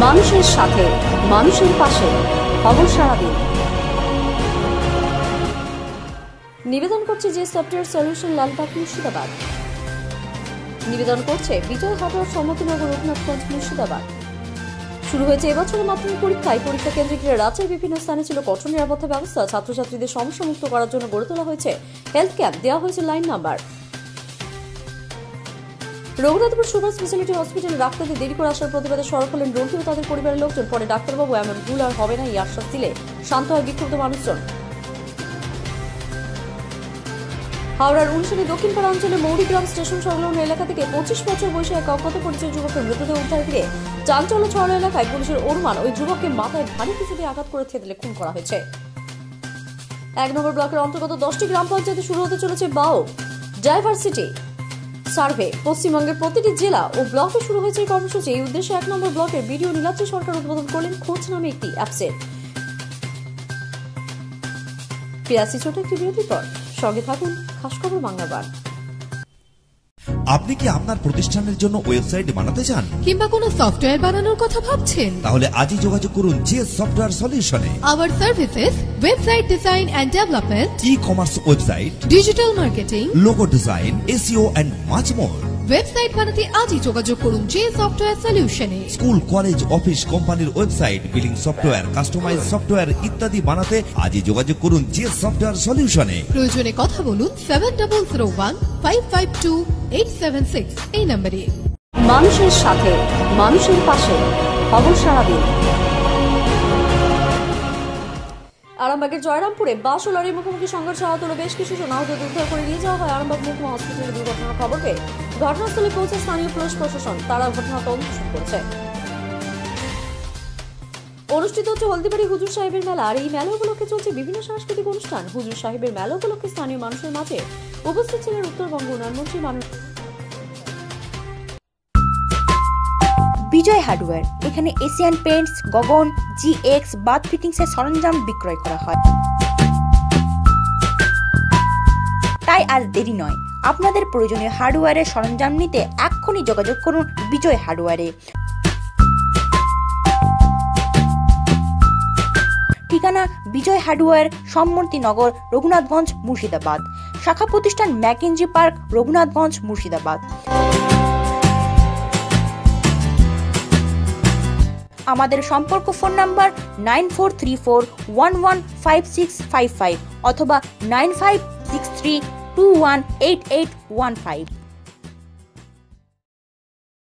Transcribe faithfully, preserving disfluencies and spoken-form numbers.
মানুষের সাথে, মানুষের পাশে, খবর সারাদিন। নিবেদন করছে যে সফটওয়্যার সলিউশন, লালবাগ, মুর্শিদাবাদ। নিবেদন করছে বিজয় হাটওয়ার, সমতিনগর, রঘুনাথগঞ্জ, মুর্শিদাবাদ। শুরু হয়েছে এবছরের মাধ্যমিক পরীক্ষায়। পরীক্ষা কেন্দ্রে ঘিরে রাজ্যের বিভিন্ন স্থানে ছিল কঠোর নিরাপত্তা ব্যবস্থা। ছাত্রছাত্রীদের সমস্যামুক্ত করার জন্য গড়ে তোলা হয়েছে হেলথ ক্যাম্প, দেওয়া হয়েছে line number. Raghunathpur super speciality হসপিটালে ডাক্তারদের দেরি করে আসার প্রতিবাদে সরব হলেন রোগী ও তাদের পরিবারের লোকজন। পরে ডাক্তারবাবু এমন ভুল আর হবে না এই আশ্বাস দিলে শান্ত হয় বিক্ষুব্ধ মানুষজন। হাওড়ার উনশালী দক্ষিণপাড়া অঞ্চলে মৌরিগ্রাম স্টেশন সংলগ্ন এলাকা থেকে পঁচিশ বছর বয়সী এক অজ্ঞাত পরিচয় যুবকের মৃতদেহ উদ্ধার করে চাঞ্চল্য ছড়ানো এলাকায় পুলিশের অনুমান ওই যুবককে মাথায় ভারী কিছু দিয়ে আঘাত করে থেতলে খুন করা হয়েছে। এক নম্বর ব্লকের অন্তর্গত দশটি গ্রাম পঞ্চায়েতে শুরু হতে চলেছে বাও ডাইভার্সিটি সার্ভে। পশ্চিমবঙ্গের প্রতিটি জেলা ও ব্লকে শুরু হয়েছে এই কর্মসূচি। এই উদ্দেশ্যে এক নম্বর ব্লকের বিডিও নীলাদ্রি সরকার উদ্বোধন করলেন খোঁজ নামে একটি অ্যাপসের। ফিরাসি ছোট একটি বিরতির পর সঙ্গে থাকুন খাস খবর বাংলাবান। আপনি কি আপনার প্রতিষ্ঠানের জন্য ওয়েবসাইট বানাতে চান কিংবা কোনো সফটওয়্যার বানানোর কথা ভাবছেন? তাহলে আজই যোগাযোগ করুন যে সফটওয়্যার সলিউশনে। Our services: website design and development, e-commerce website, digital marketing, logo design, S E O and much more. Website বানাতে আজই যোগাযোগ করুন যে সফটওয়্যার সলিউশনে। স্কুল, কলেজ, অফিস, কোম্পানির website, billing software, customize software ইত্যাদি বানাতে আজই যোগাযোগ করুন যে সফটওয়্যার সলিউশনে। প্রয়োজনে কথা বলুন seven double zero one five five two eight seven six এই নম্বরে। মানুষের সাথে, মানুষের পাশে, খবর সারাদিন। আরামবাগের জয়রামপুরে বাস ও লরির মুখোমুখি সংঘর্ষে আহত হলো বেশ কিছু জন। আহতদের উদ্ধার করে নিয়ে যাওয়া হয় আরামবাগ মহকুমা হসপিটালে। দুর্ঘটনার খবর পেয়ে ঘটনাস্থলে পৌঁছে স্থানীয় পুলিশ প্রশাসন। তারা ঘটনা তদন্ত শুরু করেছে। অনুষ্ঠিত হচ্ছে হলদিবাড়ি হুজুর সাহেবের মেলা। আর এই মেলা উপলক্ষে চলছে বিভিন্ন সাংস্কৃতিক অনুষ্ঠান। হুজুর সাহেবের মেলা উপলক্ষে স্থানীয় মানুষের মাঝে উপস্থিত ছিলেন উত্তরবঙ্গ উন্নয়নমন্ত্রী মানুষ। বিজয় হার্ডওয়্যার, এখানে Asian paints, Gagan, G X bath fittings এর সরঞ্জাম বিক্রয় করা হয়। তাই আর দেরি নয়, আপনাদের প্রয়োজনীয় হার্ডওয়্যারের সরঞ্জাম নিতে এক্ষুনি যোগাযোগ করুন বিজয় হার্ডওয়্যারে। ঠিকানা: বিজয় হার্ডওয়্যার, সম্মতি নগর, রঘুনাথগঞ্জ, মুর্শিদাবাদ। শাখা প্রতিষ্ঠান: ম্যাকেঞ্জি পার্ক, রঘুনাথগঞ্জ, মুর্শিদাবাদ। আমাদের সম্পর্ক phone number nine four three four one one five six five five অথবা nine five six three two one eight eight one five.